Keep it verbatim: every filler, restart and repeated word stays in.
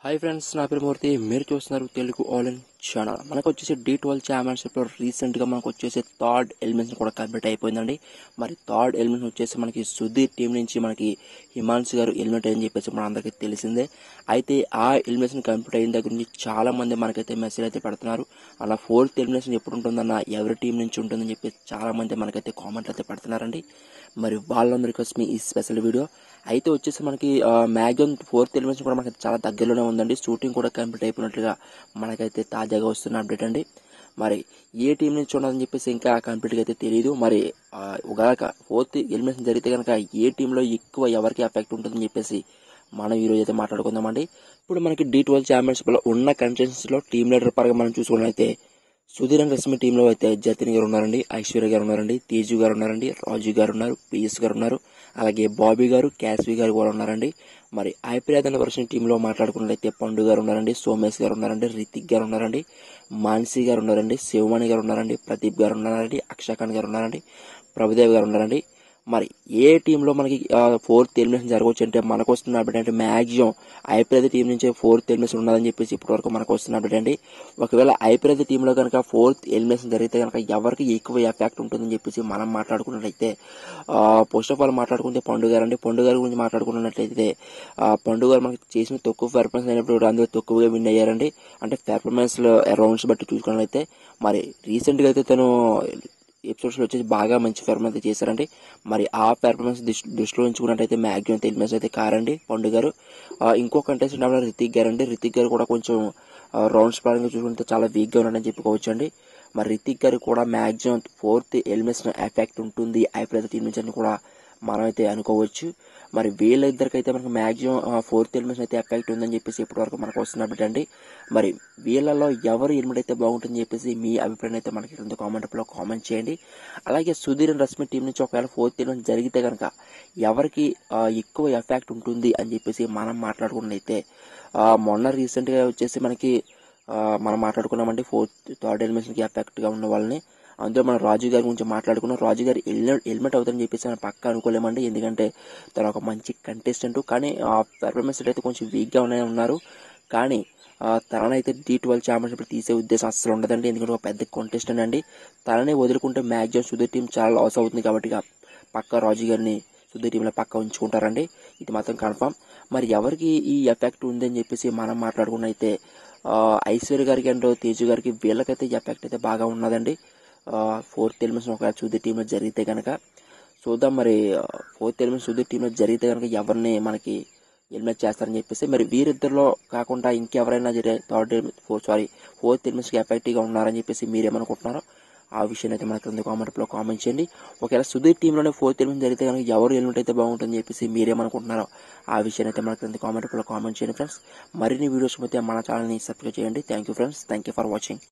Hi friends, నా పేరు మూర్తి. మీరు చూస్తున్నారు తెలుగు ఆల్ ఇన్ ఛానల్. మనకు వచ్చేసి డి ట్వెల్వ్ ఛాంపియన్షిప్లో రీసెంట్గా మనకు వచ్చేసి థర్డ్ ఎలిమినేషన్ కూడా కంప్లీట్ అయిపోయిందండి. మరి థర్డ్ ఎలిమినేషన్ వచ్చేసి మనకి సుధీర్ టీం నుంచి మనకి హిమాన్షు గారు ఎలిమినేట్ అయ్యని చెప్పేసి మన అందరికీ తెలిసిందే. అయితే ఆ ఎలిమినేషన్ కంప్లీట్ అయిన దగ్గర నుంచి చాలా మంది మనకైతే మెసేజ్ అయితే పెడుతున్నారు. అలా ఫోర్త్ ఎలిమినేషన్ ఎప్పుడు ఉంటుందన్న, ఎవరి టీం నుంచి ఉంటుందని చెప్పి చాలా మంది మనకైతే కామెంట్లు అయితే పెడుతున్నారండి. మరి వాళ్ళందరి కోసం ఈ స్పెషల్ వీడియో అయితే వచ్చేసి మనకి మ్యాక్సిమం ఫోర్త్ ఎలిమినేషన్ కూడా మనకి చాలా దగ్గరలోనే ఉందండి. షూటింగ్ కూడా కంప్లీట్ అయిపోయినట్లుగా మనకైతే తాజాగా వస్తున్న అప్డేట్ అండి. మరి ఏ టీం నుంచి ఉన్నదని చెప్పేసి ఇంకా కంప్లీట్గా అయితే తెలియదు. మరి ఒకవేళ ఫోర్త్ ఎలిమినేషన్ జరిగితే కనుక ఏ టీంలో ఎక్కువ ఎవరికి ఎఫెక్ట్ ఉంటుందని చెప్పేసి మనం ఈరోజు అయితే మాట్లాడుకుందామండి. ఇప్పుడు మనకి డి ట్వెల్వ్ ఛాంపియన్షిప్లో ఉన్న కంటెస్టెంట్స్లో టీమ్ లీడర్ పరంగా మనం చూసుకున్నట్లయితే సుధీర్ అండ్ రశ్మి టీంలో అయితే జతిన్ గారు ఉన్నారండి, ఐశ్వర్య గారు ఉన్నారండి, తేజు గారు ఉన్నారండి, రాజు గారు ఉన్నారు, పిఎస్ గారు ఉన్నారు, అలాగే బాబీ గారు, క్యాస్వి గారు కూడా ఉన్నారండి. మరి ఐప్రియాదన్ వర్షన్ టీంలో మాట్లాడుకున్నట్లయితే పండు గారు ఉన్నారండి, సోమేష్ గారు ఉన్నారండి, రితిక్ గారు ఉన్నారండి, మాన్సీ గారు ఉన్నారండి, శివమణి గారు ఉన్నారండి, ప్రదీప్ గారు ఉన్నారండి, అక్షయఖాన్ గారు ఉన్నారండి, ప్రభుదేవ్ గారు ఉన్నారండి. మరి ఏ టీంలో మనకి ఫోర్త్ ఎలిమినేషన్ జరగవచ్చు అంటే మనకు వస్తున్న అప్డేట్ అంటే మ్యాక్సిమం ఐపీఎల్ టీం నుంచి ఫోర్త్ ఎలిమినేషన్ ఉన్నదని చెప్పేసి ఇప్పటి వరకు మనకు వస్తున్న అప్డేట్ అండి. ఒకవేళ ఐపీఎల్ టీంలో కనుక ఫోర్త్ ఎలిమినేషన్ జరిగితే కనుక ఎవరికి ఎక్కువ ఎఫెక్ట్ ఉంటుందని చెప్పేసి మనం మాట్లాడుకున్నట్లయితే ఫస్ట్ ఆఫ్ ఆల్ మాట్లాడుకుంటే పండు గారు అండి. పండు గారి గురించి మాట్లాడుకున్నట్లయితే పండు గారు మనకి చేసిన తక్కువ పెర్ఫార్మెన్స్ అయినప్పుడు అందులో తక్కువగా విన్ అయ్యారండి. అంటే పెర్ఫార్మెన్స్ రౌండ్స్ బట్టి చూసుకున్నట్లయితే మరి రీసెంట్గా అయితే తను ఎపిసోడ్స్లో వచ్చేసి బాగా మంచి పెర్ఫార్మెన్స్ అయితే చేశారండి. మరి ఆ పెర్ఫార్మెన్స్ దృష్టిలో ఉంచుకున్నట్టయితే మ్యాక్సిమం ఎలిమినేషన్ అయితే కారండి పండు గారు. ఇంకో కంటెస్టెంట్ అవ్వడం రితిక్ గారు అండి. రితిక్ గారు కూడా కొంచెం రౌండ్స్ పరంగా చూసుకుంటే చాలా వీక్గా ఉన్నాడని చెప్పుకోవచ్చు అండి. మరి రితిక్ గారు కూడా మ్యాక్సిమం ఫోర్త్ ఎలిమినేషన్ ఎఫెక్ట్ ఉంటుంది ఐపీఎల్ టీం నుంచి అని కూడా మనమైతే అనుకోవచ్చు. మరి వీళ్ళిద్దరికైతే మనకు మ్యాక్సిమం ఫోర్త్ ఎలిమినేషన్ అయితే ఎఫెక్ట్ ఉందని చెప్పేసి ఇప్పటి వరకు మనకు వస్తున్నట్టు అండి. మరి వీళ్ళలో ఎవరు ఎలిమినేట్ అయితే బాగుంటుందని చెప్పేసి మీ అభిప్రాయం అయితే మనకి కింద కామెంట్లో కామెంట్ చేయండి. అలాగే సుధీర్ అండ్ రశ్మి టీం నుంచి ఒకవేళ ఫోర్త్ ఎలిమినేషన్ జరిగితే కనుక ఎవరికి ఎక్కువ ఎఫెక్ట్ ఉంటుంది అని చెప్పేసి మనం మాట్లాడుకున్నట్లయితే మొన్న రీసెంట్గా వచ్చేసి మనకి మనం మాట్లాడుకున్నామండి ఫోర్త్ థర్డ్ ఎలిమినేషన్కి ఎఫెక్ట్గా ఉన్న వాళ్ళని. అందులో మనం రాజు గారి గురించి మాట్లాడుకున్నాం. రాజు గారు ఎలిమినేట్ అవుతారని చెప్పేసి మనం పక్క అనుకోలేమండి. ఎందుకంటే తను ఒక మంచి కంటెస్టెంట్, కానీ ఆ పెర్ఫార్మెన్స్ అయితే కొంచెం వీక్గా ఉన్నాయి ఉన్నారు. కానీ తననైతే డి ట్వెల్వ్ ఛాంపియన్షిప్ తీసే ఉద్దేశం అస్సలు ఉండదండి. ఎందుకంటే ఒక పెద్ద కంటెస్టెంట్ అండి. తననే వదులుకుంటే మ్యాక్సిమం సుధీర్ టీం చాలా లాస్ అవుతుంది. కాబట్టి పక్క రాజు గారిని సుధీర్ టీంలో పక్క ఉంచుకుంటారండి. ఇది మాత్రం కన్ఫామ్. మరి ఎవరికి ఈ ఎఫెక్ట్ ఉందని చెప్పేసి మనం మాట్లాడుకున్నైతే ఐశ్వర్య గారికి అండ్ తేజు గారికి వీళ్ళకైతే ఎఫెక్ట్ అయితే బాగా ఉన్నదండి. ఫోర్త్ ఎలిమినేషన్ ఒకవేళ సుధీర్ టీంలో జరిగితే కనుక చూద్దాం. మరి ఫోర్త్ ఎలిమినేషన్ సుధీర్ టీంలో జరిగితే కనుక ఎవరిని మనకి ఎలిమినేట్ చేస్తారని చెప్పేసి, మరి వీరిద్దరిలో కాకుండా ఇంకెవరైనా జరిగే థర్డ్ ఫోర్త్ సారీ ఫోర్త్ ఎలిమినేషన్కి ఎఫెక్టివ్గా ఉన్నారని చెప్పేసి మీరేమనుకుంటున్నారో ఆ విషయాన్ని అయితే మనకి కింద కామెంట్లో కామెంట్ చేయండి. ఒకవేళ సుధీర్ టీంలోనే ఫోర్త్ ఎలిమినేషన్ జరిగితే కనుక ఎవరు ఎలిమినేట్ అయితే బాగుంటుందని చెప్పేసి మీరేమనుకుంటున్నారో ఆ విషయాన్ని అయితే మనకి కింద కామెంట్లో కామెంట్ చేయండి ఫ్రెండ్స్. మరిన్ని వీడియోస్ అయితే మన ఛానల్ని సబ్స్క్రైబ్ చేయండి. Thank you friends. Thank you for watching.